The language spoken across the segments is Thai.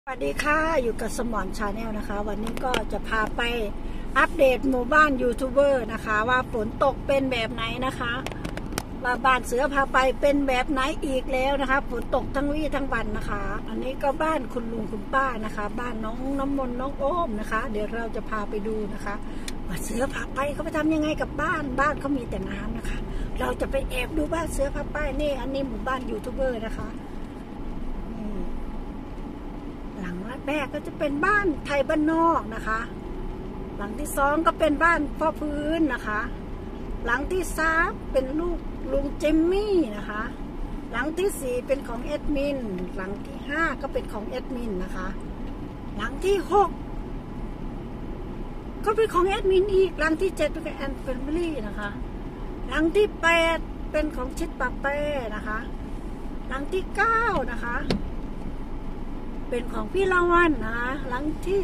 สวัสดีค่ะอยู่กับสมอนชาแนลนะคะวันนี้ก็จะพาไปอัปเดตหมู่บ้านยูทูบเบอร์นะคะว่าฝนตกเป็นแบบไหนนะคะว่าบ้านเสือพาไปเป็นแบบไหนอีกแล้วนะคะฝนตกทั้งวี่ทั้งวันนะคะอันนี้ก็บ้านคุณลุงคุณป้านะคะบ้านน้องน้ำมนต์น้องโอมนะคะเดี๋ยวเราจะพาไปดูนะคะว่าเสือพาไปเขาไปทำยังไงกับบ้านเขามีแต่น้ำนะคะเราจะไปแอบดูบ้านเสือพาไปนี่อันนี้หมู่บ้านยูทูบเบอร์นะคะหลังแรกก็จะเป็นบ้านไทยบ้านนอกนะคะหลังที่สองก็เป็นบ้านพ่อพื้นนะคะหลังที่สามเป็นลูกลุงเจมมี่นะคะหลังที่สี่เป็นของแอดมินหลังที่ห้าก็เป็นของแอดมินนะคะหลังที่หกก็เป็นของแอดมินอีกหลังที่เจ็ดเป็นของแอนแฟมิลี่นะคะหลังที่แปดเป็นของชิดปาเป้นะคะหลังที่เก้านะคะเป็นของพี่ละวันนะคะหลังที่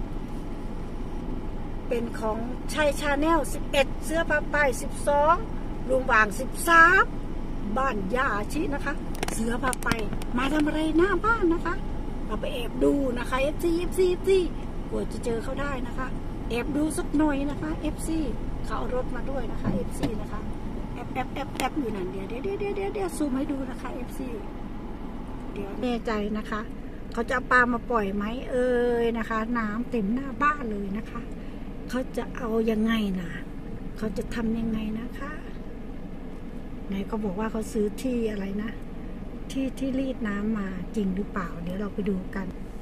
10เป็นของชัยชาแนล11เสื้อผ้าป้าย12ลุงวาง13บ้านย่าชินะคะเสือพาไปมาทำอะไรหน้าบ้านนะคะเราไปแอบดูนะคะ FC กว่าจะเจอเขาได้นะคะแอบดูสักหน่อยนะคะ FC เขาเอารถมาด้วยนะคะ FC นะคะแอบอยู่นั่นเดี๋ยวซูมให้ดูนะคะ FC เดี๋ยวแน่ใจนะคะเขาจะเอาปลามาปล่อยไหมนะคะน้ำเต็มหน้าบ้านเลยนะคะเขาจะเอายังไงนะเขาจะทำยังไงนะคะไหนเขาบอกว่าเขาซื้อที่อะไรนะที่รีดน้ำมาจริงหรือเปล่าเดี๋ยวเราไปดูกัน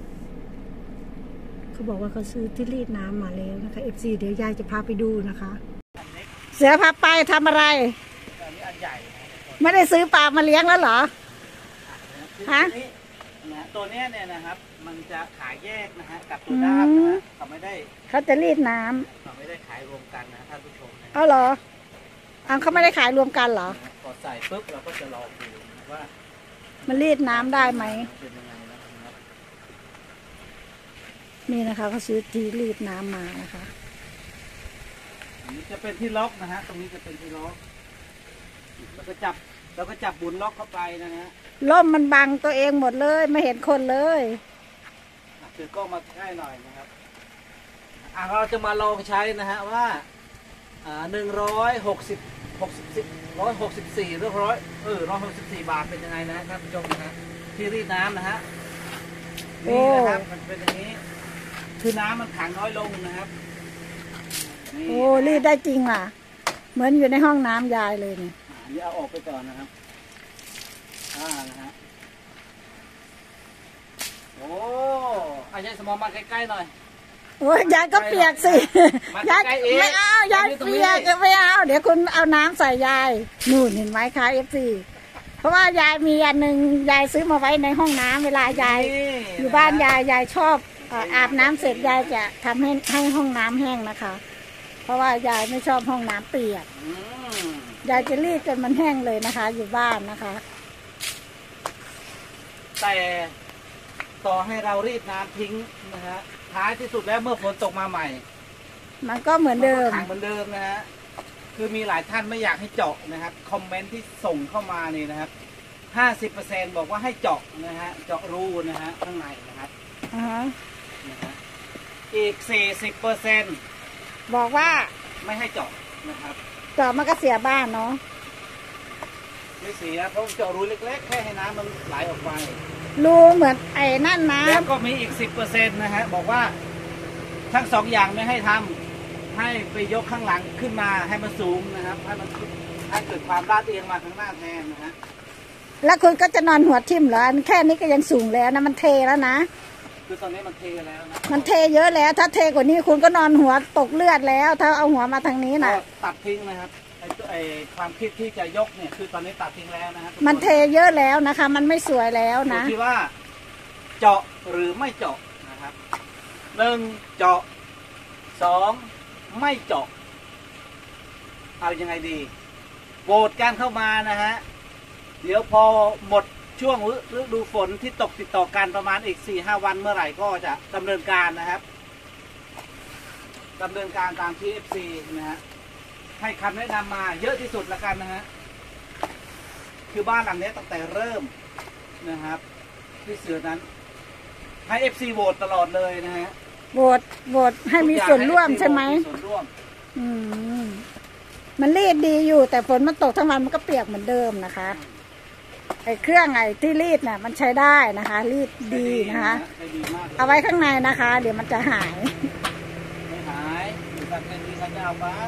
เขาบอกว่าเขาซื้อที่รีดน้ำมาแล้วนะคะ FC เดี๋ยวยายจะพาไปดูนะคะเสือพาไปทำอะไรไม่ได้ซื้อปลามาเลี้ยงแล้วเหรอฮะตัวนี้เนี่ยนะครับมันจะขายแยกนะฮะกับตัวด้ามนะฮะเขาจะรีดน้ำเขาไม่ได้ขายรวมกันนะท่านผู้ชมเอาเหรอเขาไม่ได้ขายรวมกันเหรอพอใส่ปุ๊บเราก็จะลองดูว่ามันรีดน้ำได้ไหมนี่นะคะเขาซื้อที่รีดน้ำมานะคะอันนี้จะเป็นที่ล็อกนะฮะตรงนี้จะเป็นที่ล็อกเราก็จับบุนล็อกเข้าไปนะฮะล่มมันบังตัวเองหมดเลยไม่เห็นคนเลยถือกล้องมาใกล้หน่อยนะครับเราจะมาลองใช้นะฮะว่า164หรือ164 บาทเป็นยังไงนะท่านผู้ชมนะฮะที่รีดน้ำนะฮะนี่นะครับมันเป็นอย่างนี้คือน้ำมันขังน้อยลงนะครับโอ้รีดได้จริงว่ะเหมือนอยู่ในห้องน้ำยายเลยเนี่ยนี่เอาออกไปก่อนนะครับนะฮะโอ้อาจารย์สมองมาใกล้ๆหน่อยโอ้ยยายก็เปียกสิยายไม่เอายายเปียกไม่เอาเดี๋ยวคุณเอาน้ำใส่ยายนู่นเห็นไหมคะFCเพราะว่ายายมีอันหนึ่งยายซื้อมาไว้ในห้องน้ำเวลายายอยู่บ้านยายชอบอาบน้ำเสร็จยายจะทำให้ห้องน้ำแห้งนะคะเพราะว่ายายไม่ชอบห้องน้ำเปียกยายจะรีดจนมันแห้งเลยนะคะอยู่บ้านนะคะแต่ต่อให้เรารีดน้ำทิ้งนะฮะท้ายที่สุดแล้วเมื่อฝนตกมาใหม่มันก็เหมือนเดิมขังเหมือนเดิมนะฮะคือมีหลายท่านไม่อยากให้เจาะนะครับคอมเมนต์ที่ส่งเข้ามานี่นะครับ50%บอกว่าให้เจาะนะฮะเจาะรูนะฮะข้างในนะครับอีก40% บอกว่าไม่ให้เจาะนะครับเจาะมันก็เสียบ้านเนาะไม่เสียเพราะเจาะรูเล็กๆแค่ให้น้ำมันไหลออกไปรูเหมือนไอ้นั่นนะแล้วก็มีอีก10%นะฮะบอกว่าทั้ง2อย่างไม่ให้ทำให้ไปยกข้างหลังขึ้นมาให้มันสูงนะครับให้เกิดความลาดเอียงมาข้างหน้าแทนนะฮะแล้วคุณก็จะนอนหัวทิ่มเหรอแค่นี้ก็ยังสูงแล้วนะมันเทแล้วนะคือตอนนี้มันเทแล้วนะมันเทเยอะแล้วถ้าเทกว่านี้คุณก็นอนหัวตกเลือดแล้วถ้าเอาหัวมาทางนี้นะตัดทิ้งนะครับไอ้ความคิดที่จะยกเนี่ยคือตอนนี้ตัดทิ้งแล้วนะครับมันเทเยอะแล้วนะคะมันไม่สวยแล้วนะที่ว่าเจาะหรือไม่เจาะนะครับ1เจาะ2ไม่เจาะเอายังไงดีโหวตกันเข้ามานะฮะเดี๋ยวพอหมดช่วงฤดูฝนที่ตกติดต่อกันประมาณอีก 4-5 วันเมื่อไหร่ก็จะดำเนินการนะครับดำเนินการตามที่ FC นะฮะให้คำแนะนำมาเยอะที่สุดละกันนะฮะคือบ้านหลังนี้ตั้งแต่เริ่มนะครับที่เสือนั้นให้ FC โหวตตลอดเลยนะฮะโหวตให้มีส่วนร่วมใช่ไหมส่วนร่วมมันรีดดีอยู่แต่ฝนมันตกทั้งวันมันก็เปียกเหมือนเดิมนะคะไอ้เครื่องไอ้ที่รีดน่ะมันใช้ได้นะคะรีดดีนะคะเอาไว้ข้างในนะคะ เดี๋ยวมันจะหายไม่หายอยู่กับแค่นี้ก็จะเอาไป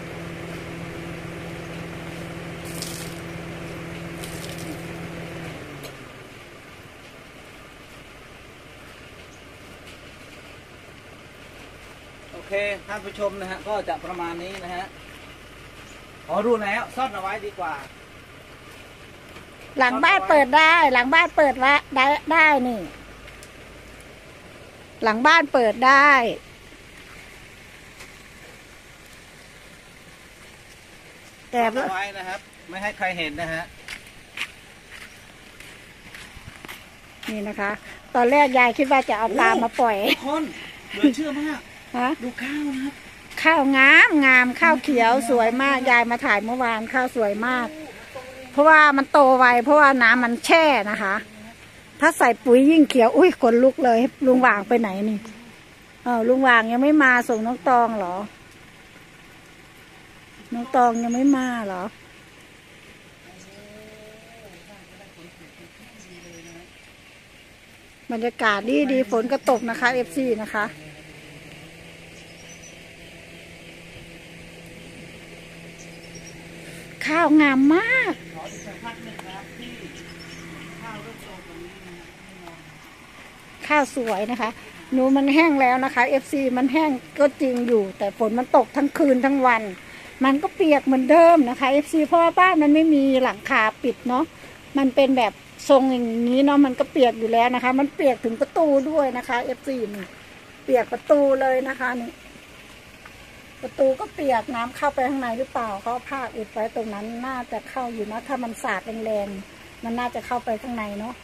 โอเคท่านผู้ชมนะฮะก็จะประมาณนี้นะฮะขอรู้แล้วซ่อนเอาไว้ดีกว่าหลังบ้านเปิดได้หลังบ้านเปิดว่าได้นี่หลังบ้านเปิดได้แต่เอาไว้นะครับไม่ให้ใครเห็นนะฮะนี่นะคะ ตอนแรกยายคิดว่าจะเอาปลามาปล่อยคนเหลือเชื่อมากฮะดูข้าวนะครับข้าวงามข้าวเขียวสวยมากยายมาถ่ายเมื่อวานข้าวสวยมากเพราะว่ามันโตไวเพราะว่าน้ำมันแช่นะคะถ้าใส่ปุ๋ยยิ่งเขียวอุ้ยขนลุกเลยลุงวางไปไหนนี่ลุงวางยังไม่มาส่งน้องตองเหรอน้องตองยังไม่มาเหรอบรรยากาศดีฝนก็ตกนะคะ FC นะคะข้าวงามมากข้าวสวยนะคะหนูมันแห้งแล้วนะคะ FC มันแห้งก็จริงอยู่แต่ฝนมันตกทั้งคืนทั้งวันมันก็เปียกเหมือนเดิมนะคะ FC เพราะว่าบ้านมันไม่มีหลังคาปิดเนาะมันเป็นแบบทรงอย่างนี้เนาะมันก็เปียกอยู่แล้วนะคะมันเปียกถึงประตูด้วยนะคะ FC นี่เปียกประตูเลยนะคะนี่ประตูก็เปียกน้ำเข้าไปข้างในหรือเปล่าเขาผ้าอุดไว้ตรงนั้นน่าจะเข้าอยู่นะถ้ามันสาดแรงๆมันน่าจะเข้าไปข้างในเนาะ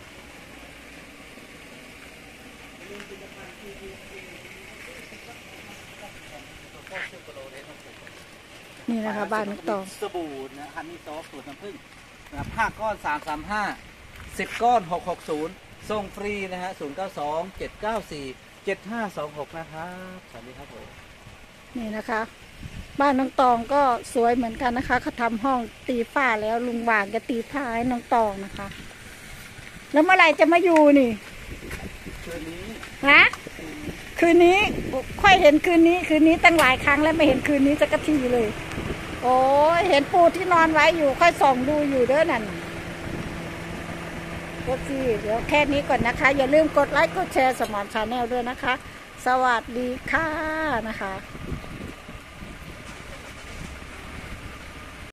นี่นะคะบ้านน้องตองสบู่นะฮันนี่ซอฟสูตรน้ำผึ้งนะครับ5 ก้อน 335 10 ก้อน 660ส่งฟรีนะฮะ092 794 7526นะครับสวัสดีครับผมนี่นะคะบ้านน้องตองก็สวยเหมือนกันนะคะเขาทำห้องตีฝ้าแล้วลุงหว่างจะตีฝ้าให้น้องตองนะคะแล้วเมื่อไหร่จะมาอยู่นี่คืนนี้นะคืนนี้ค่อยเห็นคืนนี้ตั้งหลายครั้งแล้วไม่เห็นคืนนี้สักทีเลยโอ้เห็นปูที่นอนไว้อยู่ค่อยส่องดูอยู่เด้อนั่นก็สิเดี๋ยวแค่นี้ก่อนนะคะอย่าลืมกดไลค์กดแชร์สมอนชาแนลด้วยนะคะสวัสดีค่ะนะคะ